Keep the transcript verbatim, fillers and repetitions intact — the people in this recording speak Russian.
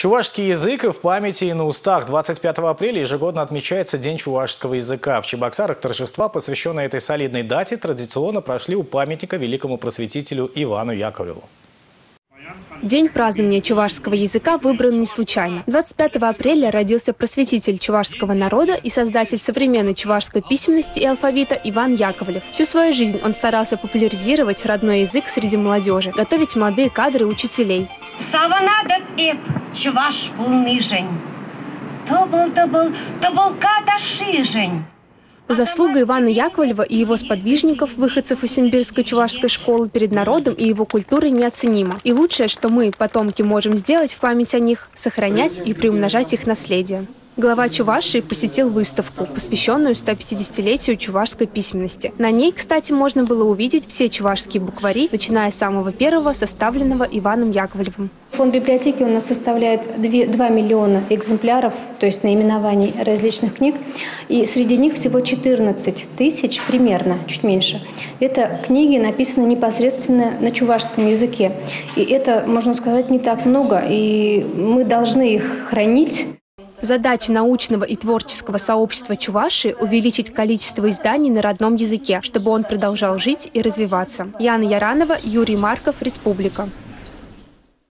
Чувашский язык и в памяти, и на устах. двадцать пятого апреля ежегодно отмечается День чувашского языка. В Чебоксарах торжества, посвященные этой солидной дате, традиционно прошли у памятника великому просветителю Ивану Яковлеву. День празднования чувашского языка выбран не случайно. двадцать пятого апреля родился просветитель чувашского народа и создатель современной чувашской письменности и алфавита Иван Яковлев. Всю свою жизнь он старался популяризировать родной язык среди молодежи, готовить молодые кадры учителей. Саванадат эп, чуваш полныжень. То был, то был, то был ката шижень. Заслуга Ивана Яковлева и его сподвижников, выходцев из Симбирской чувашской школы, перед народом и его культурой неоценима. И лучшее, что мы, потомки, можем сделать в память о них – сохранять и приумножать их наследие. Глава Чувашии посетил выставку, посвященную стопятидесятилетию чувашской письменности. На ней, кстати, можно было увидеть все чувашские буквари, начиная с самого первого, составленного Иваном Яковлевым. Фонд библиотеки у нас составляет два миллиона экземпляров, то есть наименований различных книг. И среди них всего четырнадцать тысяч, примерно, чуть меньше. Это книги написаны непосредственно на чувашском языке. И это, можно сказать, не так много, и мы должны их хранить. Задача научного и творческого сообщества Чувашии – увеличить количество изданий на родном языке, чтобы он продолжал жить и развиваться. Яна Яранова, Юрий Марков, Республика.